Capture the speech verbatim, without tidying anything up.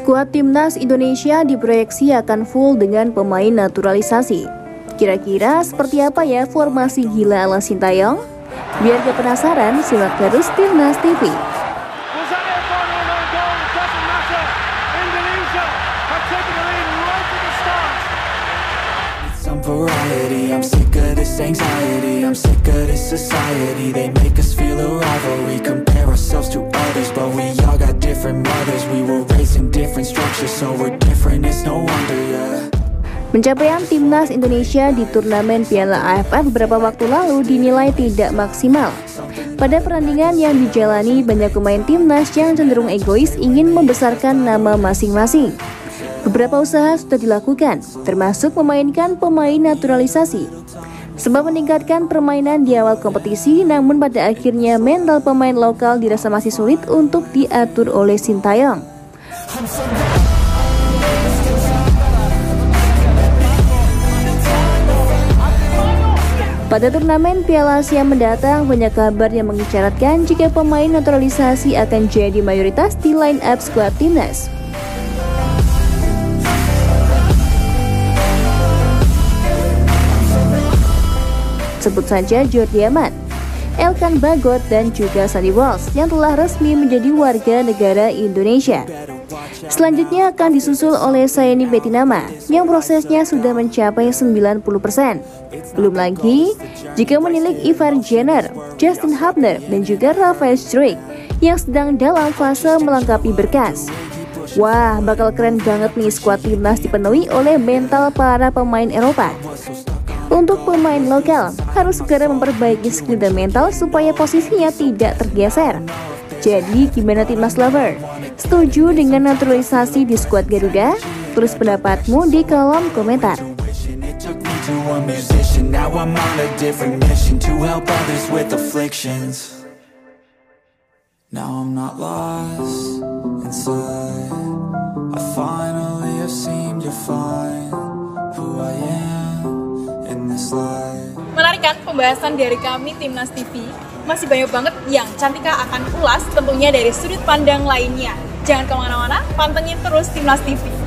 Skuad Timnas Indonesia diproyeksi akan full dengan pemain naturalisasi. Kira-kira seperti apa ya formasi gila ala Sintayong? Biar gak penasaran, simak terus Timnas T V. Variety, I'm sick of this anxiety, I'm sick of this society. They make us feel a rivalry, compare ourselves to others, but we all got different mothers. We were raised in different structures, so we're different, it's no wonder, yeah. Pencapaian Timnas Indonesia di turnamen Piala A F F beberapa waktu lalu dinilai tidak maksimal. Pada pertandingan yang dijalani, banyak pemain Timnas yang cenderung egois ingin membesarkan nama masing-masing. Beberapa usaha sudah dilakukan, termasuk memainkan pemain naturalisasi. Sebab meningkatkan permainan di awal kompetisi, namun pada akhirnya mental pemain lokal dirasa masih sulit untuk diatur oleh Sintayong. Pada turnamen Piala Asia mendatang, banyak kabar yang mengisyaratkan jika pemain naturalisasi akan jadi mayoritas di line up skuad Timnas. Sebut saja Jordi Amat, Elkan Bagot, dan juga Sandi Walsh yang telah resmi menjadi warga negara Indonesia. Selanjutnya akan disusul oleh Saini Betinama yang prosesnya sudah mencapai sembilan puluh persen. Belum lagi jika menilik Ivar Jenner, Justin Hubner, dan juga Rafael Struijk yang sedang dalam fase melengkapi berkas. Wah, bakal keren banget nih skuad Timnas dipenuhi oleh mental para pemain Eropa. Untuk pemain lokal, harus segera memperbaiki skill dan mental supaya posisinya tidak tergeser. Jadi gimana Timnas Lover? Setuju dengan naturalisasi di skuad Garuda? Tulis pendapatmu di kolom komentar. Menarik kan pembahasan dari kami Timnas T V? Masih banyak banget yang Cantika akan ulas tentunya dari sudut pandang lainnya. Jangan kemana-mana, pantengin terus Timnas T V.